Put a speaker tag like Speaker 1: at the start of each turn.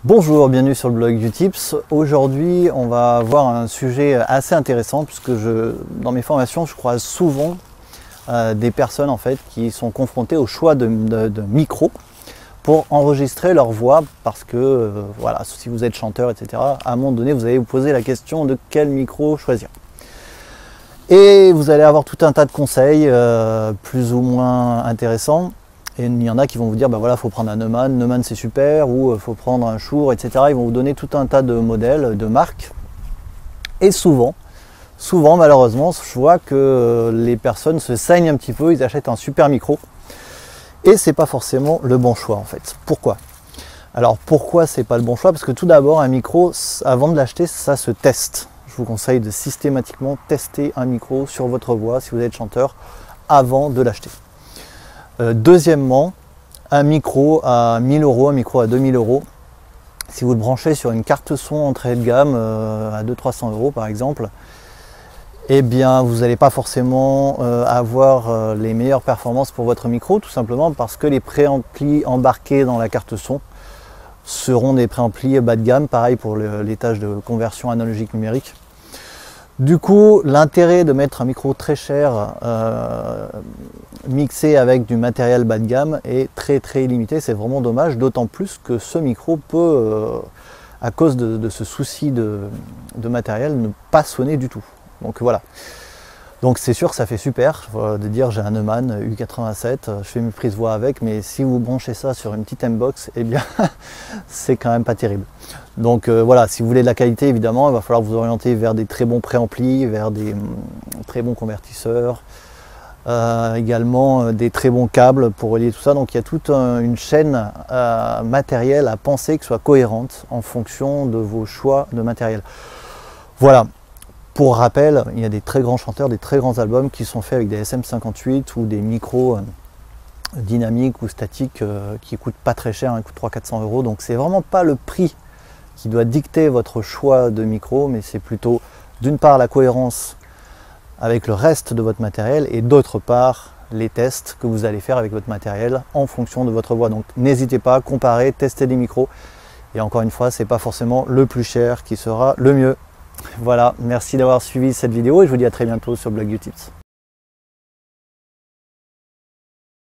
Speaker 1: Bonjour, bienvenue sur le blog Utips. Aujourd'hui, on va voir un sujet assez intéressant puisque dans mes formations, je croise souvent des personnes en fait qui sont confrontées au choix de micros pour enregistrer leur voix parce que voilà, si vous êtes chanteur, etc., à un moment donné, vous allez vous poser la question de quel micro choisir. Et vous allez avoir tout un tas de conseils plus ou moins intéressants. Et il y en a qui vont vous dire, bah voilà, faut prendre un Neumann c'est super, ou faut prendre un Shure, etc. Ils vont vous donner tout un tas de modèles, de marques. Et souvent malheureusement, je vois que les personnes se saignent un petit peu, ils achètent un super micro. Et c'est pas forcément le bon choix en fait. Pourquoi? Alors pourquoi c'est pas le bon choix? Parce que tout d'abord, un micro, avant de l'acheter, ça se teste. Je vous conseille de systématiquement tester un micro sur votre voix, si vous êtes chanteur, avant de l'acheter. Deuxièmement, un micro à 1000 €, un micro à 2000 €, si vous le branchez sur une carte son entrée de gamme à 200-300 € par exemple, eh bien vous n'allez pas forcément avoir les meilleures performances pour votre micro, tout simplement parce que les préamplis embarqués dans la carte son seront des préamplis bas de gamme, pareil pour les tâches de conversion analogique numérique. Du coup, l'intérêt de mettre un micro très cher mixé avec du matériel bas de gamme est très limité. C'est vraiment dommage, d'autant plus que ce micro peut, à cause de ce souci de matériel, ne pas sonner du tout. Donc voilà. Donc c'est sûr que ça fait super de dire j'ai un Neumann U87, je fais mes prises voix avec, mais si vous branchez ça sur une petite M-Box, eh bien c'est quand même pas terrible. Donc voilà, si vous voulez de la qualité, évidemment, il va falloir vous orienter vers des très bons préamplis, vers des très bons convertisseurs, également des très bons câbles pour relier tout ça. Donc il y a toute une chaîne matérielle à penser qui soit cohérente en fonction de vos choix de matériel. Voilà. Pour rappel, il y a des très grands chanteurs, des très grands albums qui sont faits avec des SM58 ou des micros dynamiques ou statiques qui coûtent pas très cher, ils coûtent 300-400 €. Donc c'est vraiment pas le prix qui doit dicter votre choix de micro, mais c'est plutôt d'une part la cohérence avec le reste de votre matériel et d'autre part les tests que vous allez faire avec votre matériel en fonction de votre voix. Donc n'hésitez pas à comparer, tester des micros. Et encore une fois, c'est pas forcément le plus cher qui sera le mieux. Voilà, merci d'avoir suivi cette vidéo et je vous dis à très bientôt sur Blog Utips.